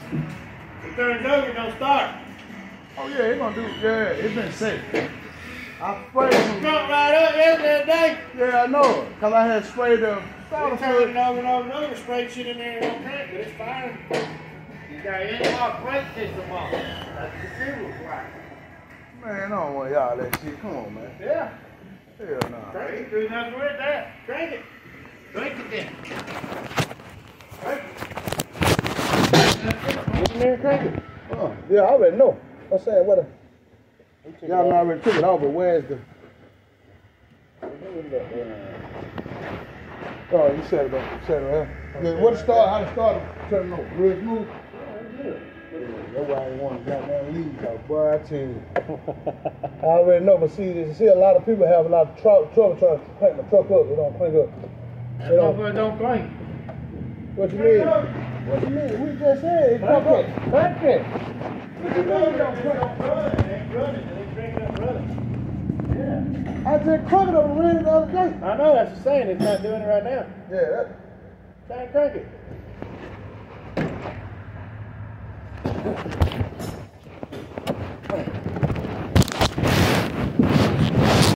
It turns over, don't start. Oh yeah, it's gonna do. Yeah, it's been safe. I sprayed some. Front right up yesterday day. Yeah, I know. Cause I had sprayed the. Turn it over and over and over, sprayed shit in there and don't crank, but it's fine. You got an interlock brake system on. That's the fuel flat. Man, I don't want y'all that shit. Come on, man. Yeah. Hell no. Crank it. Do nothing with that. Crank it. Crank it then. Crank it. Get in there and crank it. Yeah, I already know. I'm saying, what a... Y'all already took it off, but where's the... Oh, you set it up. Set it up. Yeah, what the start? How to start? Turn it over. Real smooth. That's why I ain't want to goddamn leave, though. Boy, I tell you. I already know, but see, a lot of people have a lot of trouble trying to crank the truck up. They don't crank up. They don't crank. What you mean? What you mean? We just said it crank up. Crank it. What you mean? Don't run. It ain't running. It ain't cranking up running. Yeah. I just cranked it up and ran it the other day. I know, that's the saying. It's not doing it right now. Yeah, Try and crank it.